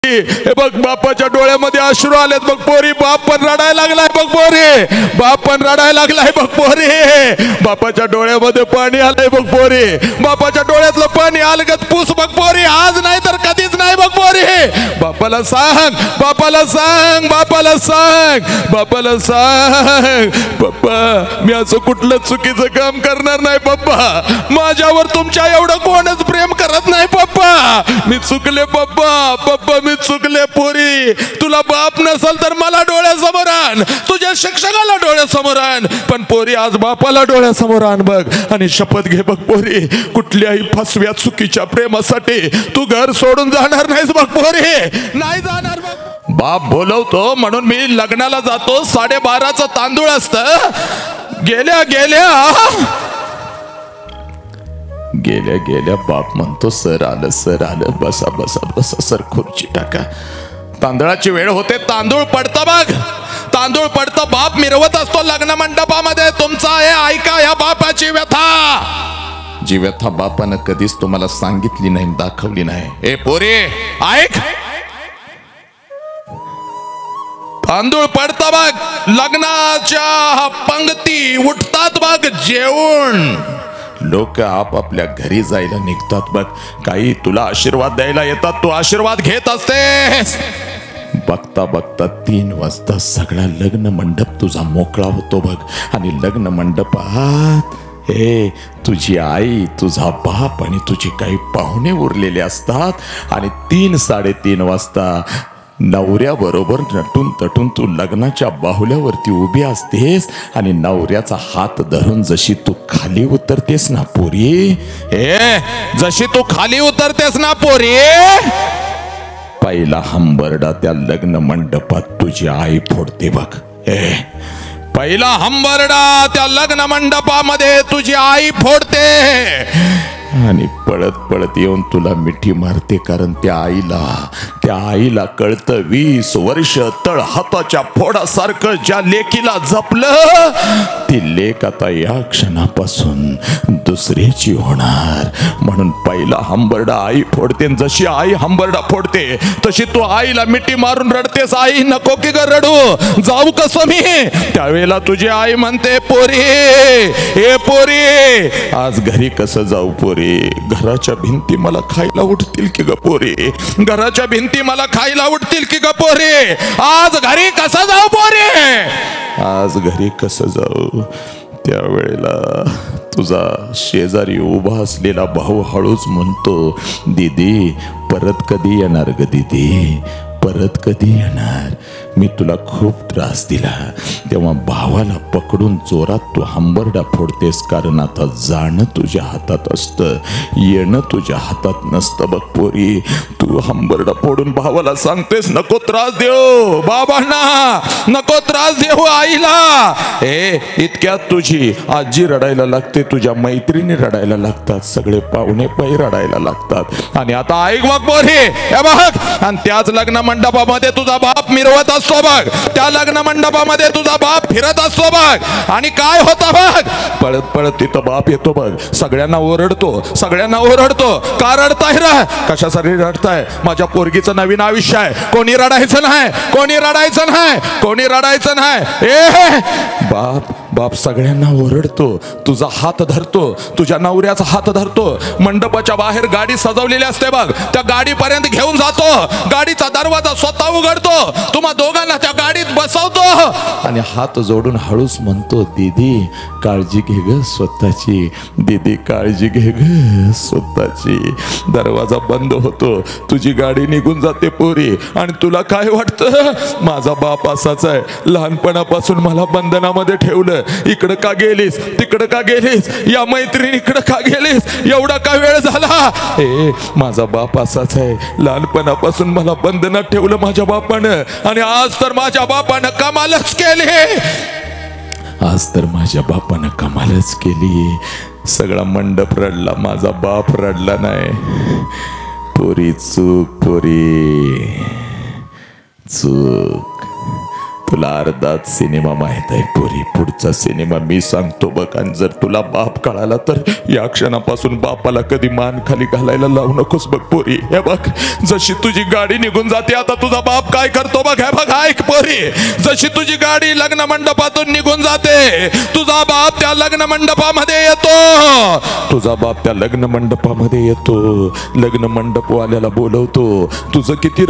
हे बघ बापाच्या डोळ्यामध्ये अश्रू आलेत बघ पोरी. बाप पण रडायला लागलाय बघ पोरी. बाप पण रडायला लागलाय बघ पोरी. बापाच्या डोळ्यामध्ये पाणी आलंय बघ पोरी. बापाच्या डोळ्यातलं पाणी अलगत पुस बघ पोरी. आज नाही तर कधीच नाही बघ पोरी. बापाला सांग, बापाला सांग, बापाला सांग, बापाला सांग, पप्पा मी असं कुठलं चुकीचं काम करणार नाही पप्पा. माझ्यावर तुमच्या एवढं कोणच प्रेम करत नाही पप्पा. मी चुकले पप्पा. पप्पा मी चुकले. पोरी तुला बाप नसल तर मला डोळ्यासमोर आण. तुझ्या शिक्षकाला डोळ्यासमोर आण. पण पोरी आज बापाला डोळ्यासमोर आण बघ. आणि शपथ घे बघ पोरी, कुठल्याही फसव्या चुकीच्या प्रेमासाठी तू घर सोडून जाणार नाहीस बघ पोरी. नाही जाणार बघ. बाप बोलवतो म्हणून मी लग्नाला जातो. 12:30चं तांदूळ असतं. गेल्या गेल्या गेल्या बाप म्हणतो सर आलं, सर आलं, बसा बसा बसा सर, खुर्ची टाका. तांदळाची वेळ होते. तांदूळ पडतं बघ. तांदूळ पडतं. बाप मिरवत असतो लग्न मंडपामध्ये. तुमचा हे ऐका या बापाची व्यथा. जी व्यथा बापानं कधीच तुम्हाला सांगितली नाही, दाखवली नाही. ए पोरे ऐक, तांदूळ पडतं बघ. लग्नाच्या पंक्ती उठतात बघ जेवून. लोक आपापल्या घरी जायला निघतात बघ. काही तुला आशीर्वाद द्यायला येतात. तू आशीर्वाद घेत असतेस. बघता बघता 3 वाजता सगळा लग्न मंडप तुझा मोकळा होतो बघ. आणि लग्न मंडपात हे तुझी आई, तुझा बाप आणि तुझे काही पाहुणे उरलेले असतात. आणि 3-3:30 वाजता नवऱ्याबरोबर नटून तटून तू लग्नाच्या बाहुल्यावरती उभी असतेस. आणि नवऱ्याचा हात धरून जशी तू खाली उतरतेस ना पोरी, जशी तू खाली उतरतेस ना पोरी, पहिला हंबरडा त्या लग्न मंडपात तुझी आई फोडते बघ. पहिला हंबरडा त्या लग्न मंडपामध्ये तुझी आई फोडते. आणि पळत पळत येऊन तुला मिठी मारते. कारण त्या आईला कळतं 20 वर्ष तळ हाताच्या फोडासारखं ज्या लेकीला जपलं, ती लेक आता या क्षणापासून दुसऱ्याची होणार. म्हणून पहिला हंबरडा आई फोडते. जशी आई हंबरडा फोडते तशी तू आईला मिठी मारून रडतेस. आई नको की ग रडू, जाऊ कसं मी. त्यावेळेला तुझी आई म्हणते पोरी, ए पोरी आज घरी कसं जाऊ पोरी. घराच्या भिंती मला खायला उठतील की ग पोरी. घराच्या भिंती मला खायला उठतील की ग पोरी. आज घरी कसं जाऊ पोरी. आज घरी कसं जाऊ. त्यावेळेला तुझा शेजारी उभा असलेला भाऊ हळूच म्हणतो, दीदी परत कधी येणार ग दीदी, परत कधी येणार. मी तुला खूप त्रास दिला. तेव्हा भावाला पकडून जोरात तू हंबरडा फोडतेस. कारण आता जाणं तुझ्या हातात असतं, येणं तुझ्या हातात नसतं बघ पोरी. तू हंबरडा फोडून भावाला सांगतेस नको त्रास देऊ बाबांना, नको त्रास देऊ आईला. इतक्यात तुझी आजी रडायला लागते, तुझ्या मैत्रिणी रडायला लागतात, सगळे पाहुणे पै रडायला लागतात. आणि आता ऐक बघ पोरी, हे बघ. आणि त्याच लग्न मंडपामध्ये तुझा बाप मिरवत असतो बघ. त्या लग्न मंडपामध्ये तुझा बाप फिरत असतो बघ. आणि काय होतं बघ, पळत पळत तिथं बाप येतो बघ. सगळ्यांना ओरडतो, सगळ्यांना ओरडतो. का रडताय रे, कशासाठी रडताय. माझ्या पोरगीचं नवीन आयुष्य आहे. कोणी रडायचं नाही, कोणी रडायचं नाही, कोणी रडायचं नाही. बाप सगळ्यांना ओरडतो. तुझा हात धरतो, तुझ्या नवऱ्याचा हात धरतो. मंडपाच्या बाहेर गाडी सजवलेली असते बघ. त्या गाडीपर्यंत घेऊन जातो. गाडीचा दरवाजा स्वतः उघडतो. तुम्हा दोघांना त्या गाडीत बसवतो. आणि हात जोडून हळूच म्हणतो, दीदी काळजी घे ग स्वतःची, दीदी काळजी घे ग स्वतःची. दरवाजा बंद होतो. तुझी गाडी निघून जाते पोरी. आणि तुला काय वाटतं, माझा बाप असाच आहे. लहानपणापासून मला बंधनामध्ये ठेवलं. इकडं का गेलीस, तिकडं का गेलीस, या मैत्रिणीकडं का गेलीस, एवढा का वेळ झाला. माझा बाप असाच आहे. लहानपणापासून मला बंधनात ठेवलं माझ्या बापानं. आणि आज तर माझ्या बापानं कमालच केली. आज तर माझ्या बापानं कमालच केली. सगळा मंडप रडला, माझा बाप रडला नाही. पोरी चूक, पोरी चूक. तुला अर्धाच सिनेमा माहित आहे पोरी, पुढचा सिनेमा मी सांगतो बघ. आणि जर तुला बाप कळाला तर या क्षणापासून बापाला कधी मान खाली घालायला लावू नकोस बघ पोरी. हे बघ, जशी तुझी गाडी निघून जाते आता तुझा बाप काय करतो बघ. हे बघ, ऐक पोरी, जशी तुझी गाडी लग्न मंडपातून निघून जाते तुझा बाप त्या लग्न मंडपामध्ये येतो. तुझा बाप त्या लग्न मंडपामध्ये येतो, लग्न मंडपवाल्याला बोलवतो. तुझं किती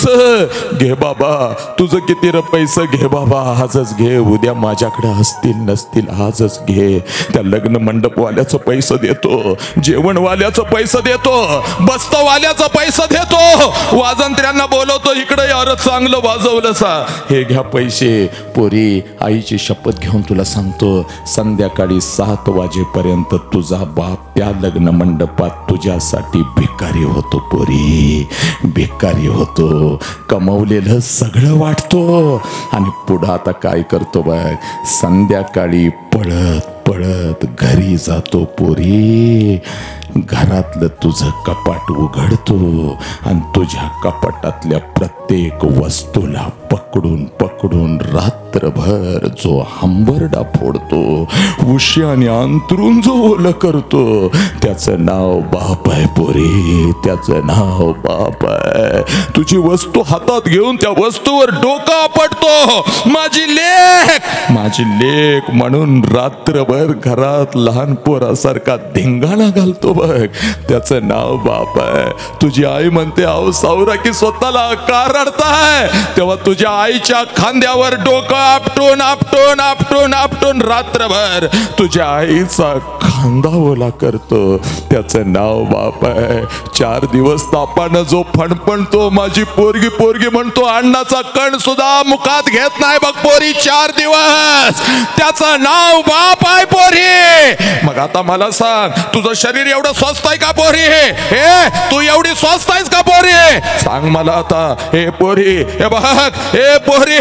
पैसे घे बाबा, तुझं किती पैसे घे बाबा, आजच घे, उद्या माझ्याकडे असतील नसतील आजच घे. त्या लग्न मंडपवाल्याचं पैसे देतो, जेवणवाल्याचं पैसे देतो, बस्तवाल्याचं पैसे देतो, वाजंत्र्यांना बोलवतो, इकडे यार चांगलं वाजवलं सा, हे घ्या पैसे. पोरी, आईची शपथ घेऊन तुला सांगतो, संध्याकाळी 7 वाजेपर्यंत तुझा बाप त्या लग्न मंडपात तुझ्यासाठी भिकारी होतो पोरी, भिकारी होतो. कमवलेलं सगळं वाटतो आणि पुढं आता काय करतो बघ, संध्याकाळी पळत पळत घरी जातो पोरी. घरातलं तुझं कपाट उघडतो आणि तुझ्या कपाटातल्या प्रत्येक वस्तूला पकडून पकडून रात्रभर जो हंबरडा फोडतो, उश्याने अंतरून जो ओलं करतो, त्याचं नाव बाप आहे पोरी, त्याचं नाव बाप आहे. तुझी वस्तू हातात घेऊन त्या वस्तूवर डोका आपटतो, माझी लेक, माझी लेक म्हणून रात्रभर घरात लहान पोरासारखा धिंगाणा घालतो बघ, त्याचं नाव बाप आहे. तुझी आई म्हणते, अहो सावरा की स्वतःला का रडताय, तेव्हा तुझ्या आईच्या खांद्यावर डोकं आपटून आपटून आपटून आपटून रात्रभर तुझ्या आईचा खांदा ओला करतो, त्याचं नाव बाप आहे. 4 दिवस तापानं जो फणफणतो, माझी पोरगी पोरगी म्हणतो, अन्नाचा कण सुद्धा मुखात घेत नाही बघ पोरी 4 दिवस, त्याचं नाव बाप आहे पोरी. मग आता मला सांग, तुझं शरीर एवढं स्वस्त आहे का पोरी? हे तू एवढी स्वस्त आहेस का पोरी? सांग मला आता. हे पोरी, हे बघ, हे पोरी,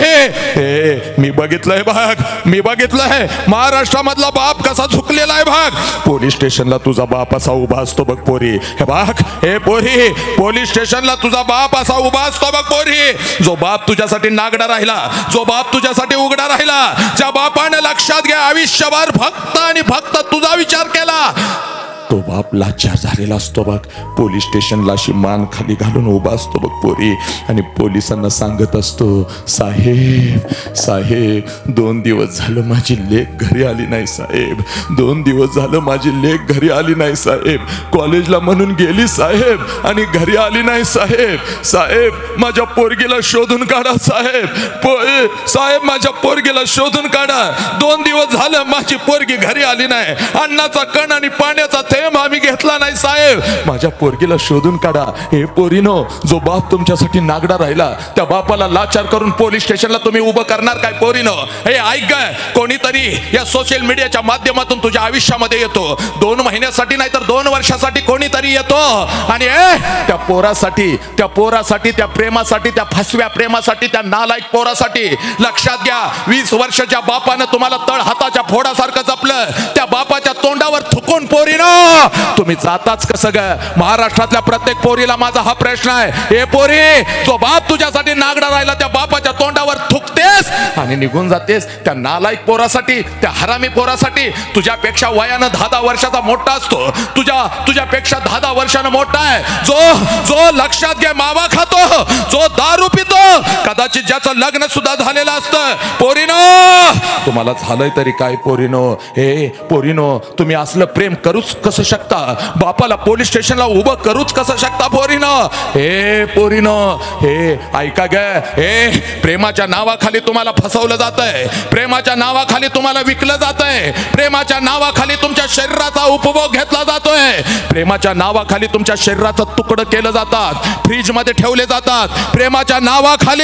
हे मी बघितलंय बघ, मी बघितलंय महाराष्ट्रामधला बाप कसा झुकलेला आहे बघ. पोलीस स्टेशनला तुझा बाप असा उभा असतो बघ पोरी. हे बघ, हे पोरी, पोलीस स्टेशनला तुझा बाप असा उभा असतो बघ पोरी. जो बाप तुझ्यासाठी नागडा राहिला, जो बाप तुझ्यासाठी उघडा राहिला, ज्या बापाने लक्षात घ्या आयुष्यभर फक्त आणि फक्त तुझा विचार केला, तो बाप लाचार झालेला असतो बघ. पोलीस स्टेशनला अशी मान खाली घालून उभा असतो बघ पोरी आणि पोलिसांना सांगत असतो, साहेब साहेब 2 दिवस झालं माझी लेक घरी आली नाही साहेब, 2 दिवस झालं माझी लेक घरी आली नाही साहेब, कॉलेजला म्हणून गेली साहेब आणि घरी आली नाही साहेब, साहेब माझ्या पोरगीला शोधून काढा साहेब, साहेब माझ्या पोरगीला शोधून काढा, 2 दिवस झालं माझी पोरगी घरी आली नाही, अन्नाचा कण आणि पाण्याचा आम्ही घेतला नाही साहेब, माझ्या पोरगीला शोधून काढा. हे पोरीनो, जो बाप तुमच्यासाठी नागडा राहिला त्या बापाला लाचार करून पोलीस स्टेशनला तुम्ही उभं करणार काय पोरीनो? हे ऐक ग, कोणीतरी या सोशल मीडियाच्या माध्यमातून तुझ्या आयुष्यामध्ये येतो, 2 महिन्यासाठी नाही तर 2 वर्षासाठी कोणीतरी येतो आणि त्या पोरासाठी, त्या पोरासाठी, त्या प्रेमासाठी, त्या फसव्या प्रेमासाठी, त्या नालायक पोरासाठी, लक्षात घ्या 20 वर्षाच्या बापानं तुम्हाला तळ हाताच्या फोडासारखं जपलं, त्या बापाच्या तोंडावर थुकून पोरीनो तुम्ही जाताच कसं ग? महाराष्ट्रातल्या प्रत्येक पोरीला माझा हा प्रश्न आहे. हे पोरी, जो बाप तुझ्यासाठी नागडा राहिला त्या बापाच्या तोंडावर थुकतेस आणि निघून जातेस त्या नालायक पोरासाठी, त्या हरामी पोरासाठी. तुझ्यापेक्षा वयानं 10 वर्षाचा मोठा असतो, तुझ्यापेक्षा 10 वर्षानं मोठा आहे, जो लक्षात घे मावा खातो, जो दारू पितो, कदाचित ज्याचं लग्न सुद्धा झालेलं असतं. पोरीनो, तुम्हाला झालंय तरी काय पोरीनो? हे पोरीनो, तुम्ही असलं प्रेम करूच कसं शकता? बापाला पोलीस स्टेशनला उभं करूच कसं शकता पोरीनो? हे पोरीनो, हे ऐका ग, हे प्रेमाच्या नावाखाली तुम्हाला फसवलं जातंय, प्रेमाच्या नावाखाली तुम्हाला विकलं जातंय, प्रेमाच्या नावाखाली तुमच्या शरीराचा उपभोग घेतला जातोय, प्रेमाच्या नावाखाली तुमच्या शरीराचं तुकडं केलं जातात, फ्रीज मध्ये ठेवले जातात, प्रेमाच्या नावाखाली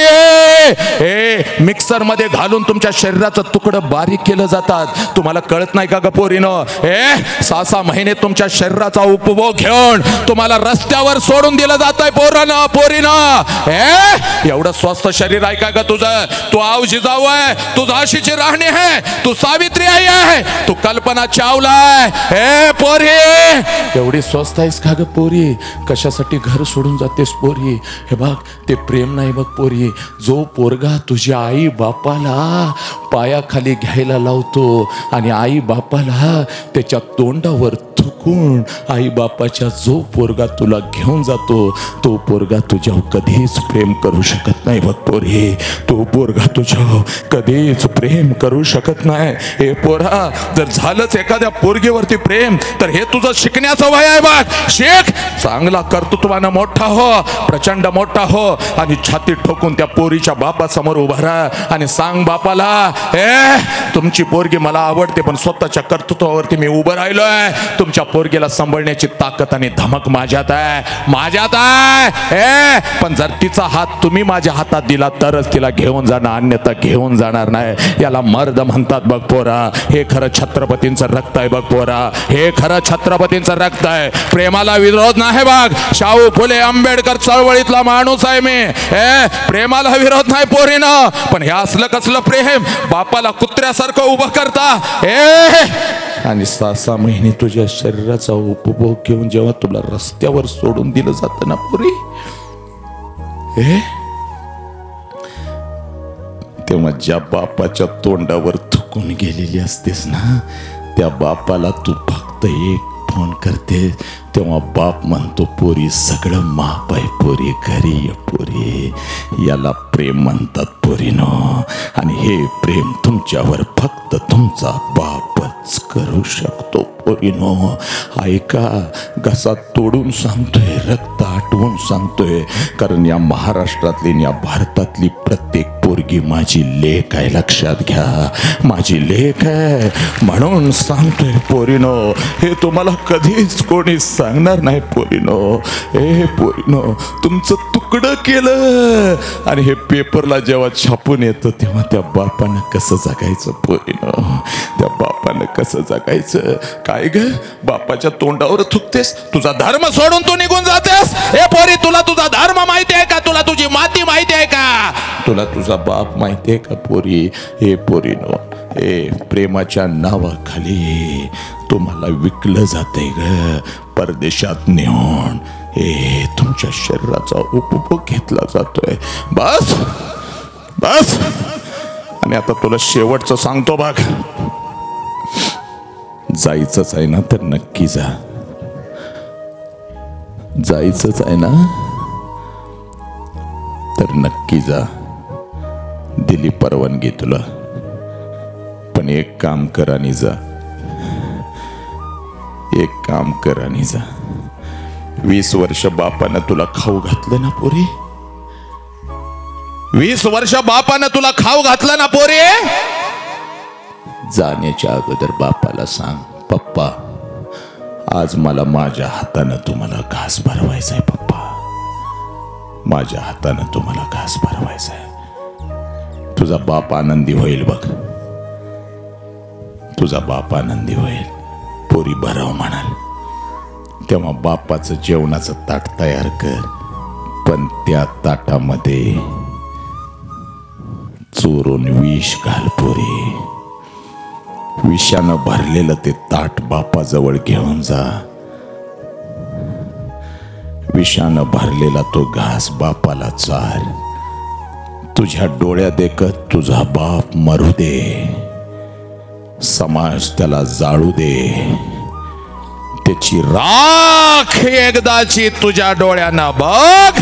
हे मिक्सर मध्ये घालून तुमच्या शरीराचं तुकडं बारीक केलं जातात. तुम्हाला कळत नाही का ग पोरीनो? हे 6 महिने तुमच्या शरीराचा उपभोग घेऊन तुम्हाला रस्त्यावर सोडून दिलं जात आहे पोरीनो. एवढं स्वस्थ शरीर आहे का ग तुझं? तू आव जिजाऊ आहे, तू झाशीची राहणी आहे, तू सावित्री आई आहे, तू कल्पना चावला आहे. हे पोरी, एवढी स्वस्थ आहेस का ग पोरी? कशासाठी घर सोडून जातेस पोरी? हे बघ, ते प्रेम नाही बघ पोरी. जो पोरगा तुझ्या आई बापाला पायाखाली घ्यायला लावतो आणि आई बापाला त्याच्या तोंडावर थुकून आई बापाच्या जो पोरगा तुला घेऊन जातो, तो पोरगा तुझ्यावर कधीच प्रेम करू शकत नाही बघ पोरी. तो पोरगा तुझ्यावर कधीच प्रेम करू शकत नाही. हे पोरा, जर झालंच एखाद्या पोरगीवरती प्रेम, तर हे तुझं शिकण्याचं वय आहे बघ. शिक, चांगला कर्तृत्वानं मोठा हो, प्रचंड मोठा हो आणि छाती ठोकून त्या पोरीच्या बापासमोर उभा राहा आणि सांग बापाला, तुमची पोरगी मला आवडते, पण स्वतःच्या कर्तृत्वावरती मी उभं राहिलोय. तुमच्या पोरगीला सांभाळण्याची ताकद आणि धमक माझ्यात आहे, माझ्यात आहे. पण जर तिचा हात तुम्ही माझ्या हातात दिला तरच तिला घेऊन जाणार, अन्यथा घेऊन जाणार नाही. याला मर्द म्हणतात बघ पोरा. हे खरं छत्रपतींचं रक्त आहे बघ पोरा. हे खरं छत्रपतींचं रक्त आहे. प्रेमाला विरोध नाही बघ. शाहू फुले आंबेडकर चळवळीतला माणूस आहे मी. प्रेमाला विरोध नाही पोरीनं, पण हे असलं कसलं प्रेम? बापाला कुत्र्यासारखं उभं करता आणि 6-6 महिने तुझ्या शरीराचा उपभोग घेऊन जेव्हा तुला रस्त्यावर सोडून दिलं जातं ना पोरी, तेव्हा ज्या बापाच्या तोंडावर थुकून गेलेली असतेस ना, त्या बापाला तू फक्त एक फोन करते, तेव्हा बाप म्हणतो पोरी सगळं माप आहे पोरी, घरी ये पोरी. याला प्रेम म्हणतात पोरीनो. आणि हे प्रेम तुमच्यावर फक्त तुमचा बापच करू शकतो पोरीनो. ऐका, घसा तोडून सांगतोय, रक्त आटवून सांगतोय, कारण या महाराष्ट्रातली, या भारतातली प्रत्येक पोरगी माझी लेक आहे. लक्षात घ्या, माझी लेक आहे म्हणून सांगतोय पोरीनो. हे तुम्हाला कधीच कोणी सांगणार नाही पोरीनो. पोरीनो, तुमचं तुकडं केलं आणि हे पेपरला जेव्हा छापून येतं, तेव्हा त्या बापानं कसं जगायचं पोरीनो? त्या बापानं कसं जगायचं? काय ग, बापाच्या तोंडावर थुकतेस? तुझा धर्म सोडून तू निघून जातेस? हे पोरी, तुला तुझा धर्म माहिती आहे का? तुला तुझी माती माहिती आहे का? तुला तुझा बाप माहिती आहे का पोरी? हे पोरीनो, प्रेमाच्या नावाखाली तुम्हाला विकलं जातंय ग, परदेशात नेऊन. तुमच्या शरीराचा उपभोग घेतला जातोय. बस बस. आणि आता तुला शेवटचं सांगतो बघ, जायचंच आहे ना तर नक्की जा. जायचंच आहे ना तर नक्की जा. दिली परवानगी तुला, पण एक काम कर आणि जा. एक काम कर आणि जा. 20 वर्ष बापानं तुला खाऊ घातलं ना पोरी? 20 वर्ष बापानं तुला खाऊ घातलं ना पोरी? जाण्याच्या अगोदर बापाला सांग, पप्पा आज मला माझ्या हातानं तुम्हाला घास भरवायचा आहे. पप्पा, माझ्या हातानं तुम्हाला घास भरवायचा आहे. तुझा बाप आनंदी होईल बघ. तुझा बाप आनंदी होईल. पोरी भराव म्हणाल, तेव्हा बापाचं जेवणाचं ताट तयार कर, पण त्या ताटामध्ये चोरून विष घाल पोरी. विषानं भरलेलं ते ताट बापाजवळ घेऊन जा. विषानं भरलेला तो घास बापाला चार. तुझ्या डोळ्या देखत तुझा बाप मरू दे, समाज त्याला जाळू दे, त्याची राख एकदाची तुझ्या डोळ्यांना बघ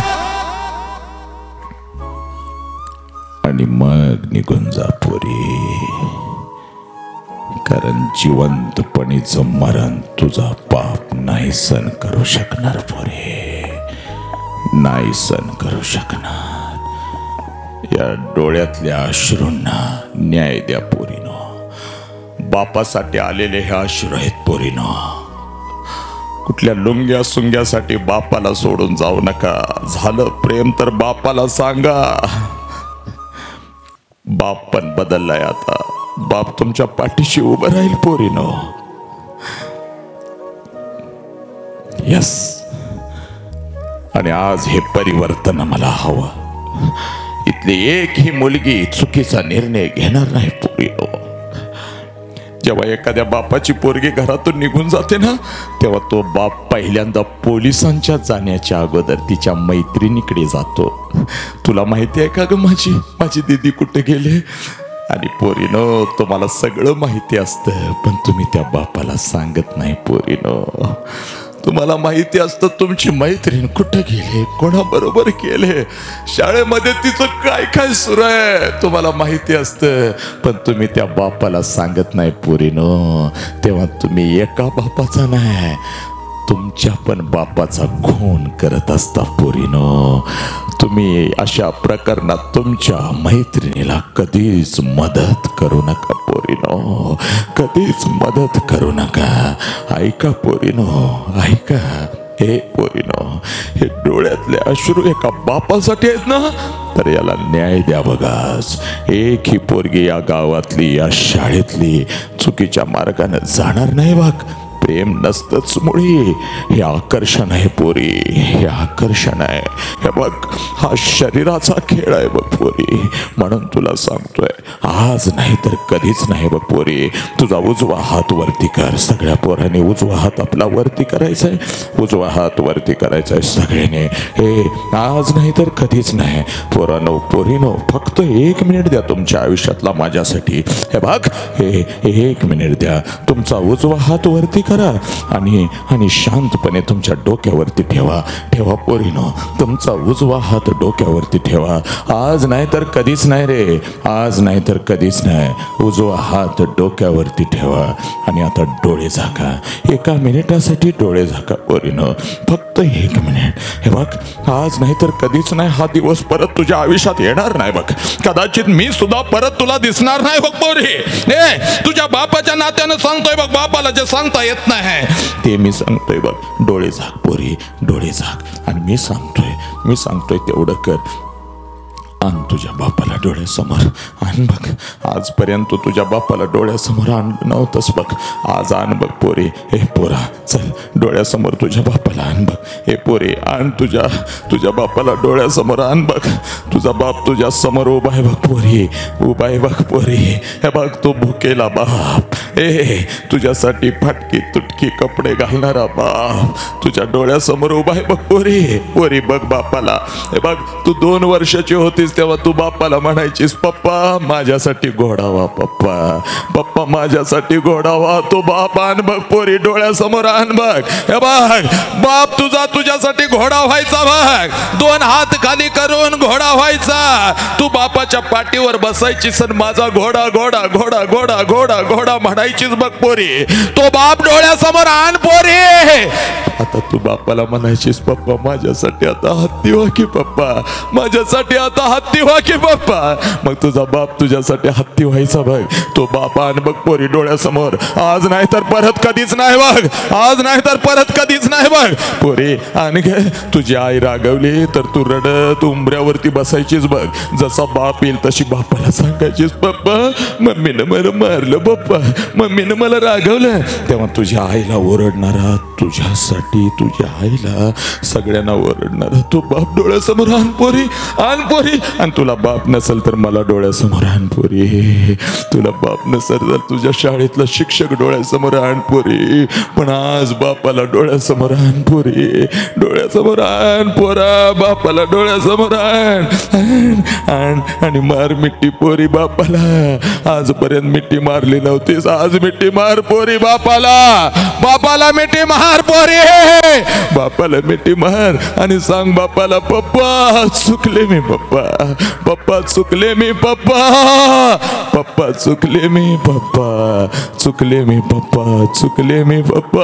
आणि मग निघून जा पोरी. कारण जिवंतपणीचं मरण तुझा बाप नाही सहन करू शकणार पोरी, नाही सहन करू शकणार. या डोळ्यातल्या अश्रूंना न्याय द्या पोरीनो. बापासाठी आलेले हे अश्रू आहेत पोरीनो. कुठल्या लुंग्या सुंग्यासाठी बापाला सोडून जाऊ नका. झालं प्रेम तर बापाला सांगा. बाप पण बदललाय आता. बाप तुमच्या पाठीशी उभं राहील पोरीनो. यस. आणि आज हे परिवर्तन मला हवं. घरातली एकही मुलगी चुकीचा निर्णय घेणार नाही पोरीनो. जेव्हा एखाद्या बापाची पोरगी घरातून निघून जाते ना, तेव्हा तो बाप पहिल्यांदा पोलिसांच्या जाण्याच्या अगोदर तिच्या मैत्रिणीकडे जातो. तुला माहिती आहे का ग माझी दीदी कुठे गेले? आणि पोरीनो, तुम्हाला सगळं माहिती असतं, पण तुम्ही त्या बापाला सांगत नाही पोरीनो. तुम्हाला माहिती असतं तुमची मैत्रीण कुठे गेले, कोणाबरोबर गेले, शाळेमध्ये तिचं काय काय सुरू आहे, तुम्हाला माहिती असतं, पण तुम्ही त्या बापाला सांगत नाही पोरीनो. तेव्हा तुम्ही एका बापाचा नाही, तुमच्या पण बापाचा खून करत असता पोरीनो. तुम्ही अशा प्रकरणात तुमच्या मैत्रिणीला कधीच मदत करू नका पोरीनो, कधीच मदत करू नका. ऐका पोरीनो, ऐका. हे पोरीनो, हे डोळ्यातले अश्रू एका बापासाठी आहेत ना, तर याला न्याय द्या बघाच. एक ही पोरगी या गावातली, या शाळेतली चुकीच्या मार्गाने जाणार नाही बघ. प्रेम नसतंच मुळी, हे आकर्षण आहे पोरी, हे आकर्षण आहे. हे बघ, हा शरीराचा खेळ आहे बघ पोरी. म्हणून तुला सांगतोय, आज नाही तर कधीच नाही बघ पोरी. तुझा उजवा हात वरती कर. सगळ्या पोरांनी उजवा हात आपला वरती करायचा आहे, उजवा हात वरती करायचा आहे सगळ्यांनी. हे आज नाही तर कधीच नाही पोरांनो, पोरीनो. फक्त 1 मिनिट द्या तुमच्या आयुष्यातला माझ्यासाठी. हे बघ, हे 1 मिनिट द्या. तुमचा उजवा हात वरती करा आणि शांतपणे तुमच्या डोक्यावरती ठेवा. ठेवा पोरीनो, तुमचा उजवा हात डोक्यावरती ठेवा. आज नाही तर कधीच नाही रे, आज नाही तर कधीच नाही. उजवा हात डोक्यावरती ठेवा आणि आता डोळे झाका. 1 मिनिटासाठी डोळे झाका पोरीनो, फक्त 1 मिनिट. हे बघ, आज नाही तर कधीच नाही हा दिवस परत तुझ्या आयुष्यात येणार नाही बघ. कदाचित मी सुद्धा परत तुला दिसणार नाही बघ पोरी. तुझ्या बापाच्या नात्यानं सांगतोय बघ, बापाला जे सांगता येत नाही ते मी सांगतोय बघ. डोळे झाक पोरी, डोळे झाक. आणि मी सांगतोय तेवढं कर. आण तुझ्या बापाला डोळ्यासमोर आण बघ. आजपर्यंत तुझ्या बापाला डोळ्यासमोर आणलं नव्हतंस बघ, आज आण बघ पोरी. हे पोरा, चल डोळ्यासमोर तुझ्या बापाला आण बघ. हे पोरी, आण तुझ्या बापाला डोळ्यासमोर आण बघ. तुझा बाप तुझ्या समोर उभा आहे बघ पोरी, उभा आहे बघ पोरी. हे बघ, तो भुकेला बाप, तुझ्यासाठी फाटकी तुटकी कपडे घालणारा बाप तुझ्या डोळ्यासमोर उभा आहे बघ पोरी. पोरी बघ बापाला. हे बघ, तू 2 वर्षाची होतीस तेव्हा तू बापाला म्हणायचीस, पप्पा माझ्यासाठी घोडा वा, पप्पा माझ्यासाठी घोडा वा. तो बाप आण बघ पोरी, डोळ्यासमोर आण बघ. हे बघ, बाप तुझ्यासाठी घोडा व्हायचा बघ. 2 हात खाली करून घोडा व्हायचा. तू बापाच्या पाठीवर बसायचीस आणि माझा घोडा घोडा घोडा घोडा घोडा घोडा म्हणायचीच बघ पोरी. तो बाप डोळ्यासमोर आण पोरी. आता तू बापाला म्हणायचीस, पप्पा माझ्यासाठी आता हत्ती व्हा की पप्पा, माझ्यासाठी आता हत्ती व्हा की पप्पा. मग तुझा बाप तुझ्यासाठी हत्ती व्हायचा बघ. तो बाप आण बघ पोरी डोळ्यासमोर. आज नाही तर परत कधीच नाही बघ, आज नाही तर परत कधीच नाही बघ पोरी. आणि तुझी आई रागवली तर तू रडत उंबऱ्यावरती बसायचीच बघ. जसा बाप येईल तशी बापाला सांगायचीस, पप्पा मम्मीनं मला मारलं, पप्पा मम्मीनं मला रागवलं. तेव्हा तुझ्या आईला ओरडणारा, तुझ्यासाठी तुझ्या आईला सगळ्यांना ओरडणारा तो बाप डोळ्यासमोर आण पोरी, आण पोरी. आणि तुला बाप नसेल तर मला डोळ्यासमोर आण पोरी. तुला बाप नसेल तर तुझ्या शाळेतला शिक्षक डोळ्यासमोर आण पोरी. पण आज बापाला डोळ्यासमोर आण पोरी, डोळ्यासमोर आण पोरा. बापाला डोळ्यासमोर आण आणि मार मिट्टी पोरी बापाला. आजपर्यंत मिट्टी मारली नव्हतीस, आज मिट्टी मार पोरी बापाला. बापाला मिट्टी मार पोरी, बापाला मिट्टी मार. आणि सांग बापाला, पप्पा चुकले मी पप्पा, पप्पा चुकले मी पप्पा, पप्पा चुकले मी पप्पा, चुकले मी पप्पा, चुकले मी पप्पा.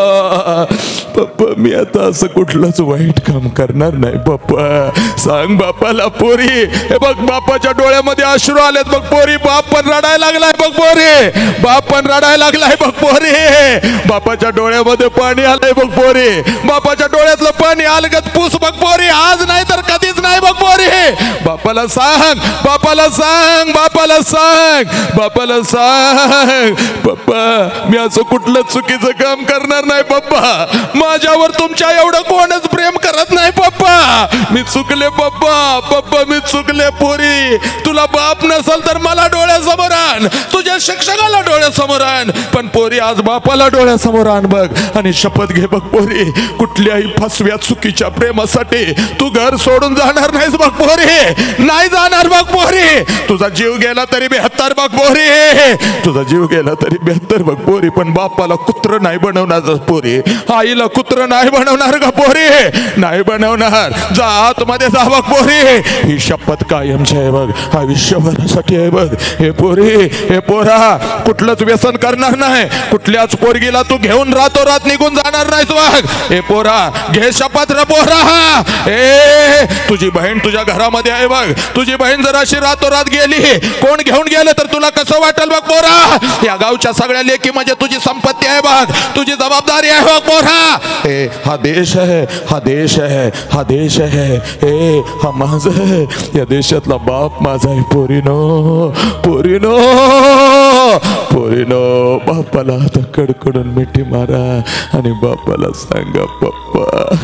पप्पा मी आता असं कुठलंच वाईट काम करणार नाही पप्पा. सांग बापाला पोरी. हे बघ, बापाच्या डोळ्यामध्ये अश्रू आलेत बघ पोरी. बाप पण रडायला लागलाय बघ पोरी, बाप पण रडायला लागलाय बघ पोरी. बापाच्या डोळ्यामध्ये पाणी आलंय बघ पोरी. बापाच्या डोळ्यातलं पाणी अलगत पूस बघ पोरी. आज नाही तर कधीच नाही बघ पोरी. बाप बापाला सांग, बापाला सांग, बापाला सांग, बापाला सांग. पप्पा मी असं कुठलं चुकीचं काम करणार नाही पप्पा. माझ्यावर तुमच्या एवढं कोणच प्रेम करत नाही पप्पा. मी चुकले पप्पा. पप्पा मी चुकले. पोरी तुला बाप नसल तर मला डोळ्यासमोर आण, तुझ्या शिक्षकाला डोळ्यासमोर आण, पण पोरी आज बापाला डोळ्यासमोर आण बघ. आणि शपथ घे बघ पोरी, कुठल्याही फसव्या चुकीच्या प्रेमासाठी तू घर सोडून जाणार नाहीस बघ पोरी. नाही जाणार बघ पोरी. तुझा जीव गेला तरी 72 बघ पोरी. तुझा जीव गेला तरी 72 बघ पोरी. पण बापाला कुत्र नाही बनवणार पोरी. आईला कुत्र नाही बनवणार का पोरी. नाही बनवणार. जा आतमध्ये जा बघ पोरी. ही शपथ कायमची आहे बघ, आयुष्यभरासाठी आहे बघ. हे पोरी, हे पोरा, कुठलंच व्यसन करणार नाही. कुठल्याच पोरगीला तू घेऊन रातोरात निघून जाणार नाहीस बघ. हे पोरा घे शपथ रे पोरा. ए तुझी बहीण तुझ्या घरामध्ये आहे बघ. तुझी बहीण जर अशी रातोरात गेली, कोण घेऊन गेलं तर तुला कसं वाटेल बघ पोरा. या गावच्या सगळ्या लेकी म्हणजे तुझी संपत्ती आहे बघ, तुझी जबाबदारी आहे बघ पोरा. ए हा देश आहे, हा देश आहे, हा देश आहे. ए हा माझा आहे. या देशातला बाप माझा आहे पोरीनो, पोरीनो, पोरीनो. बापाला आता कडकडून मिठी मारा आणि बापाला सांगा पप्पा,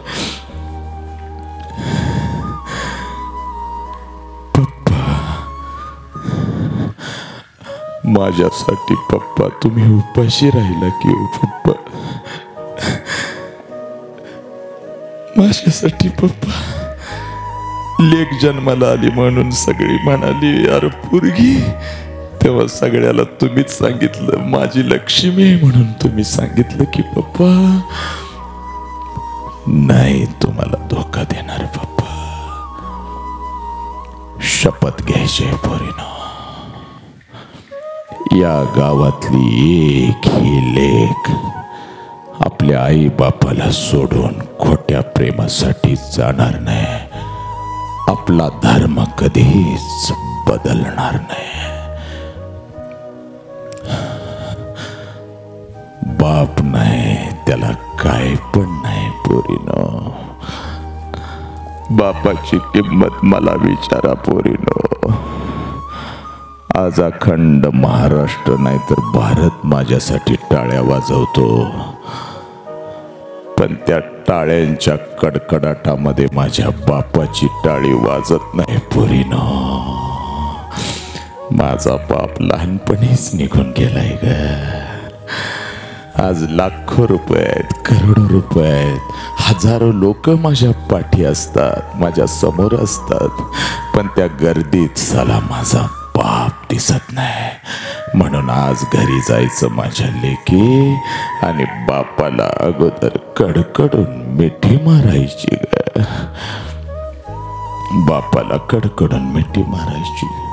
पप्पा माझ्यासाठी पप्पा तुम्ही उपाशी राहिला की पप्पा. माझ्यासाठी पप्पा. लेक जन्माला आली म्हणून सगळी म्हणाली यार पोरगी. तेव्हा सगळ्याला तुम्हीच सांगितलं माझी लक्ष्मी आहे म्हणून तुम्ही सांगितलं की पप्पा नाही तुम्हाला धोका देणार पप्पा. शपथ घ्यायची पोरीनो. या गावातली एक ही लेक आपल्या आई बापाला सोडून खोट्या प्रेमासाठी जाणार नाही. आपला धर्म कधीच बदलणार नाही. बाप नाही त्याला काय पण नाही पोरीनो. बापाची किंमत मला विचारा पोरीनो. आज अखंड महाराष्ट्र नाही तर भारत माझ्यासाठी टाळ्या वाजवतो, पण त्या टाळ्यांच्या कडकडाटामध्ये माझ्या बापाची टाळी वाजत नाही पोरीनो. माझा बाप लहानपणीच निघून गेलाय ग. आज लाखो रुपये आहेत, करोडो रुपये आहेत, हजारो लोक माझ्या पाठी असतात, माझ्या समोर असतात, पण त्या गर्दीत साला माझा बाप दिसत नाही. म्हणून आज घरी जायचं माझ्या लेकी आणि बापाला अगोदर कडकडून मिठी मारायची ग. बापाला कडकडून मिठी मारायची.